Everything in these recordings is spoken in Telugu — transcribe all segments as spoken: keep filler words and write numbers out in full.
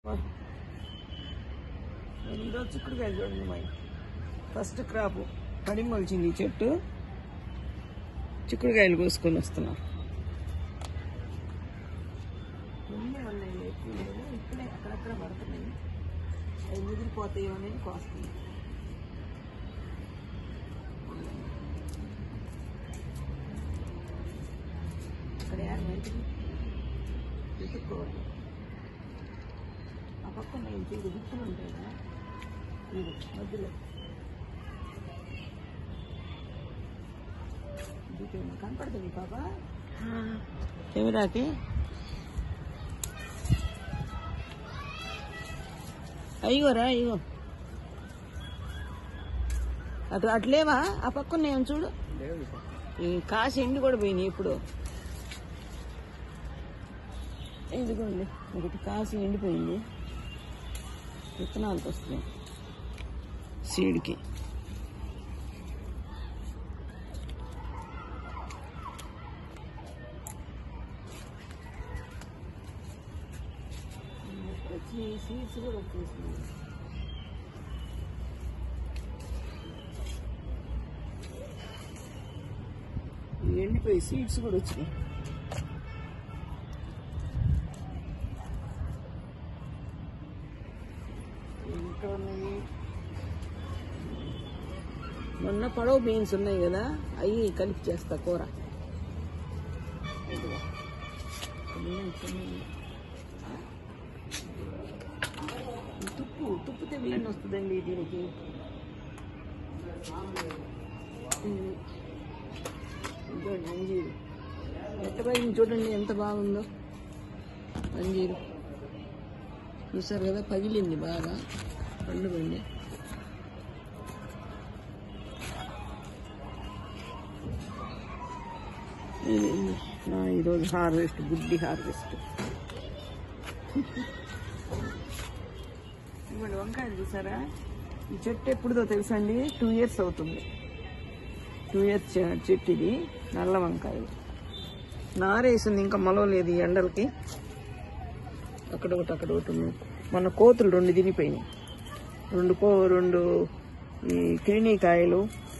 ఈరోజు చిక్కుడుకాయలు చూడండి మా ఫస్ట్ క్రాప్ పడి మొలిచింది ఈ చెట్టు. చిక్కుడుకాయలు కోసుకొని వస్తున్నాం. కొన్ని ఉన్నాయి, ఎక్కువ లేదు. ఇప్పుడే అక్కడక్కడ పడుతున్నాయి. అవి ముదిరిపోతాయో అనేది కోస్తున్నాయి. అక్కడ యాడ్ బయటకు వెతుక్కోవాలి. ఆ పక్కన ఇంటి గుర్తులు ఉంటాయి కదా, ఇది మధ్యలో కనపడుతుంది పాప కెమెరాకి. అయ్యోరా అయ్యో, అటు అట్లేవా? ఆ పక్కన నేను చూడు, ఈ కాసి ఎండి కూడా పోయినాయి. ఇప్పుడు ఇదిగోండి, ఒకటి కాసి ఎండిపోయింది. విత్తనాలకు వస్తున్నాయి సీడ్కి. వచ్చి సీడ్స్ కూడా వచ్చేసినాయి. ఎండిపోయి సీడ్స్ కూడా వచ్చినాయి. ఇంకా ఉన్నాయి. మొన్న పడవ బీన్స్ ఉన్నాయి కదా, అవి కలిపి చేస్తా కూర. తుప్పు తుప్పితే వీణ వస్తుందండి దీనికి. చూడండి అంజీరు ఎంత పైన చూడండి, ఎంత బాగుందో అంజీరు. చూసారు కదా, పగిలింది బాగా, పండు పండి. ఈరోజు హార్వెస్ట్, గుడ్డి హార్వెస్ట్. ఇవ్వండి వంకాయలు చూసారా. ఈ చెట్టు ఎప్పుడుదో తెలుసా అండి, టూ ఇయర్స్ అవుతుంది. టూ ఇయర్స్ చెట్టు ఇది. నల్ల వంకాయలు నారేసింది, ఇంకా మొలవలేదు ఈ ఎండలకి. అక్కడ ఒకటి అక్కడ ఒకటి ఉన్నాయి. మన కోతులు రెండు తినిపోయినాయి. రెండు కో రెండు ఈ కిరినీకాయలు,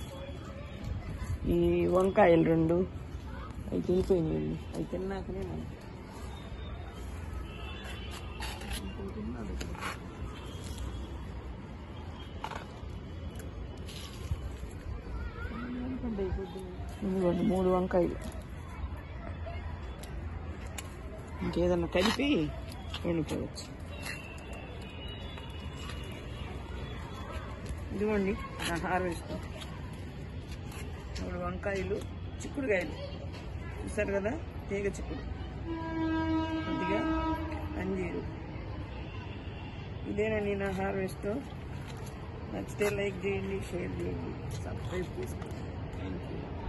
ఈ వంకాయలు రెండు అవి తినిపోయినాయి. అవి తిన్నాకనే మనం ఇదిగోండి మూడు వంకాయలు. ఇంకేదన్నా కలిపి వండుకోవచ్చు. ఇదిగోండి నా హార్వెస్ట్. మూడు వంకాయలు, చిక్కుడుకాయలు చూసారు కదా, తీగ చిక్కుడు, కొద్దిగా అంజీరు. ఇదేనండి నా హార్వెస్ట్. నచ్చితే లైక్ చేయండి, షేర్ చేయండి, సబ్స్క్రైబ్ చేసుకోండి. Thank you.